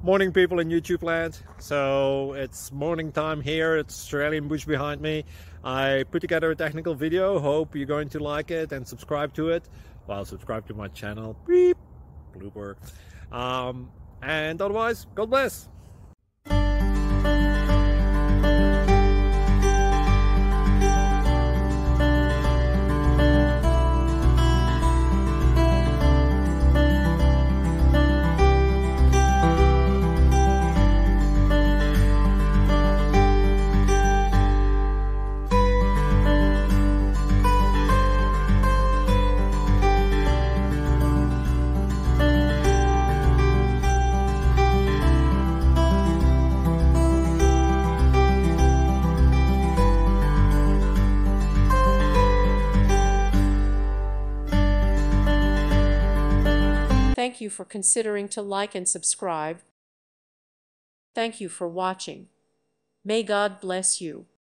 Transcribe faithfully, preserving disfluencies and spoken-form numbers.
Morning, people in YouTube land. So it's morning time here. It's Australian bush behind me. I put together a technical video. Hope you're going to like it and subscribe to it. Well, subscribe to my channel. Beep. Blooper. Um, and otherwise, God bless. Thank you for considering to like and subscribe. Thank you for watching. May God bless you.